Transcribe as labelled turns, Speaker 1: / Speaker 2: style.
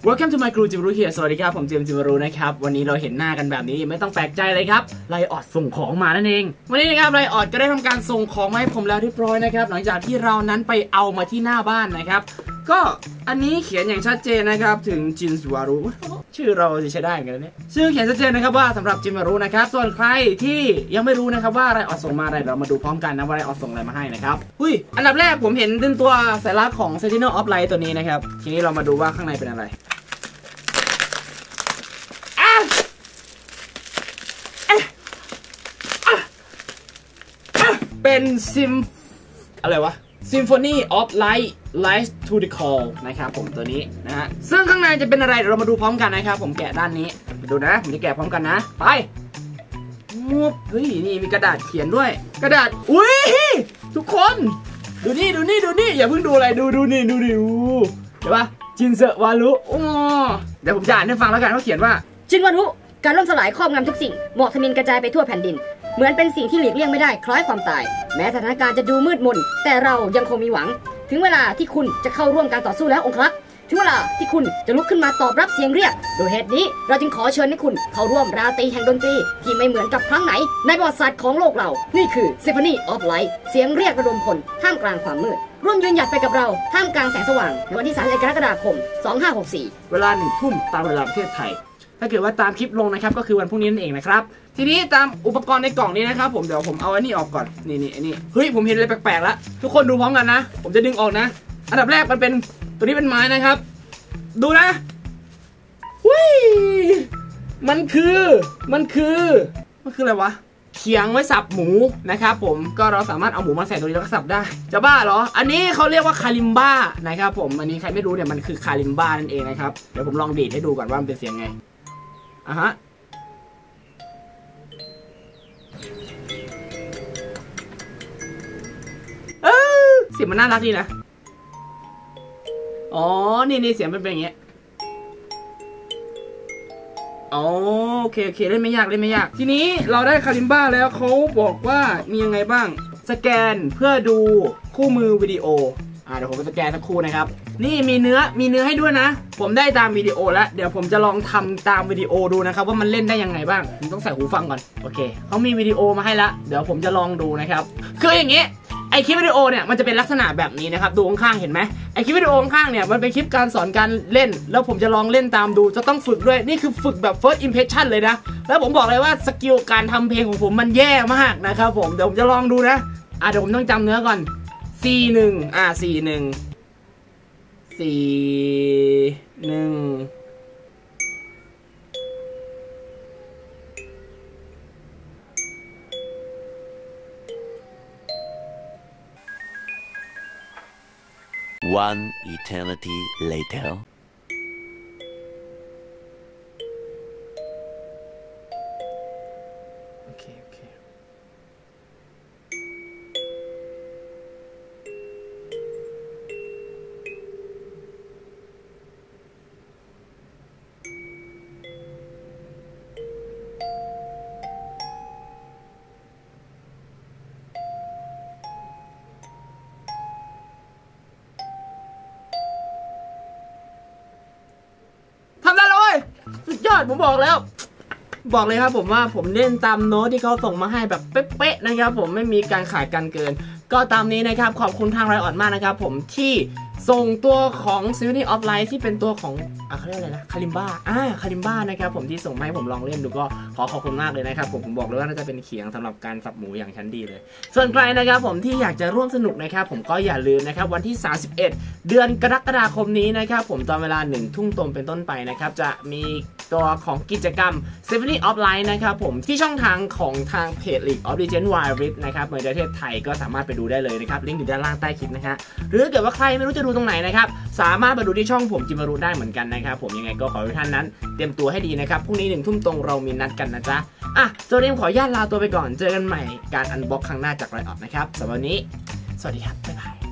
Speaker 1: Welcome to my crew จิมรุเฮียสวัสดีครับผมจิมรุนะครับวันนี้เราเห็นหน้ากันแบบนี้ไม่ต้องแปลกใจเลยครับไลออดส่งของมานั่นเองวันนี้นะครับไลออดก็ได้ทำการส่งของมาให้ผมแล้วเรียบร้อยนะครับหลังจากที่เรานั้นไปเอามาที่หน้าบ้านนะครับก็อันนี้เขียนอย่างชัดเจนนะครับถึงจินสวารุชื่อเราจะใช้ได้เหมือนกันเนี่ยชื่อเขียนชัดเจนนะครับว่าสำหรับจิมรุนะครับส่วนใครที่ยังไม่รู้นะครับว่าไลออดส่งมาอะไรเรามาดูพร้อมกันนะว่าไลออดส่งอะไรมาให้นะครับอันดับแรกผมเห็นเป็นตัวสัญลักษณ์ของ Sentinel of Light ตัวนี้นะครับทีนี้เรามาดูว่าข้างในเป็นอะไรเป็นอะไรวะ Symphony of Light Light to the Call นะครับผมตัวนี้นะฮะซึ่งข้างในจะเป็นอะไรเดี๋ยวเรามาดูพร้อมกันนะครับผมแกะด้านนี้มาดูนะผมจะแกะพร้อมกันนะไปมุบเฮ้ยนี่มีกระดาษเขียนด้วยกระดาษอุ้ยทุกคนดูนี่อย่าเพิ่งดูอะไรดูนี่เดี๋ยวปะจินเซวารุเดี๋ยวผมจะอ่านให้ฟังแล้วกันเขาเขียนว่า
Speaker 2: จินวารุการล่มสลายครอบงำทุกสิ่งหมอกทมิฬกระจายไปทั่วแผ่นดินเหมือนเป็นสิ่งที่หลีกเลี่ยงไม่ได้คล้ายความตายแม้สถานการณ์จะดูมืดมนแต่เรายังคงมีหวังถึงเวลาที่คุณจะเข้าร่วมการต่อสู้แล้วองครักษ์ถึงเวลาที่คุณจะลุกขึ้นมาตอบรับเสียงเรียกโดยเหตุนี้เราจึงขอเชิญให้คุณเข้าร่วมราตรีแห่งดนตรีที่ไม่เหมือนกับครั้งไหนในประวัติศาสตร์ของโลกเรานี่คือ Symphony of Light เสียงเรียกระดมพลท่ามกลางความมืดร่วมยืนหยัดไปกับเราท่ามกลางแสงสว่างในวันที่31กรกฎาคม2564
Speaker 1: เวลา1 ทุ่มตามเวลาประเทศไทยถ้าเกิดว่าตามคลิปลงนะครับก็คือวันพรุ่งนี้นั่นเองนะครับทีนี้ตามอุปกรณ์ในกล่องนี้นะครับผมเดี๋ยวผมเอาอันนี้ออกก่อนนี่อันนี้เฮ้ยผมเห็นอะไรแปลกๆแล้วทุกคนดูพร้อมกันนะผมจะดึงออกนะอันดับแรกมันเป็นตัวนี้เป็นไม้นะครับดูนะมันคืออะไรวะเขียงไว้สับหมูนะครับผมก็เราสามารถเอาหมูมาใส่ตัวนี้แล้วก็สับได้จะบ้าเหรออันนี้เขาเรียกว่าคาลิมบ้านะครับผมอันนี้ใครไม่รู้เนี่ยมันคือคาลิมบ้านั่นเองนะครับเดี๋ยวผมลองดีดให้ดูก่อนว่ามันเป็นเสียงไงฮะเสียงมันน่ารักดีนะอ๋อนี่เสียงมันเป็นอย่างเงี้ยโอเคเล่นไม่ยากทีนี้เราได้คาลิมบ้าแล้วเขาบอกว่ามียังไงบ้างสแกนเพื่อดูคู่มือวิดีโอเดี๋ยวผมไปสแกนสักครู่นะครับนี่มีเนื้อให้ด้วยนะผมได้ตามวิดีโอแล้วเดี๋ยวผมจะลองทำตามวิดีโอดูนะครับว่ามันเล่นได้ยังไงบ้างผมต้องใส่หูฟังก่อนโอเคเขามีวิดีโอมาให้แล้วเดี๋ยวผมจะลองดูนะครับคืออย่างงี้ไอคลิปวิดีโอเนี่ยมันจะเป็นลักษณะแบบนี้นะครับดูข้างๆเห็นไหมไอคลิปวิดีโอข้างๆเนี่ยมันเป็นคลิปการสอนการเล่นแล้วผมจะลองเล่นตามดูจะต้องฝึกด้วยนี่คือฝึกแบบ first impression เลยนะแล้วผมบอกเลยว่าสกิลการทำเพลงของผมมันแย่มากนะครับผมเดี๋ยวผมจะลองดูนะเดี๋ยวผมต้องจำเนื้อก่อน C1
Speaker 3: One eternity later.
Speaker 1: Okay. สุดยอดผมบอกแล้วบอกเลยครับผมว่าผมเล่นตามโน้ตที่เขาส่งมาให้แบบเป๊ะๆนะครับผมไม่มีการขายกันเกินก็ตามนี้นะครับขอบคุณทางไรออดมากนะครับผมที่ส่งตัวของ Symphony of Light ที่เป็นตัวของเขาเรียกอะไรนะคาลิมบ้านะครับผมที่ส่งมาให้ผมลองเล่นดูก็ขอบคุณมากเลยนะครับผมบอกเลยว่าน่าจะเป็นเขียงสำหรับการสับหมูอย่างชั้นดีเลยส่วนใครนะครับผมที่อยากจะร่วมสนุกนะครับผมก็อย่าลืมนะครับวันที่31เดือนกรกฎาคมนี้นะครับผมตอนเวลา1 ทุ่มตรงเป็นต้นไปนะครับจะมีตัวของกิจกรรม Symphony of Light นะครับผมที่ช่องทางของทางเพจ League of Legends Wild Rift นะครับในประเทศไทยก็สามารถไปดูได้เลยนะครับลิงก์อยู่ด้านล่างใต้คลิปนะฮะหรือเกิดว่าใครไม่รู้จะดูตรงไหนนะครับสามารถมาดูที่ช่องผมจิมรุได้เหมือนกันนะครับผมยังไงก็ขอให้ท่านนั้นเตรียมตัวให้ดีนะครับพรุ่งนี้1 ทุ่มตรงเรามีนัดกันนะจ๊ะโจเดมขออนุญาตลาตัวไปก่อนเจอกันใหม่การอันบ็อกครั้งหน้าจากไรออดนะครับสำหรับวันนี้สวัสดีครับบ๊ายบาย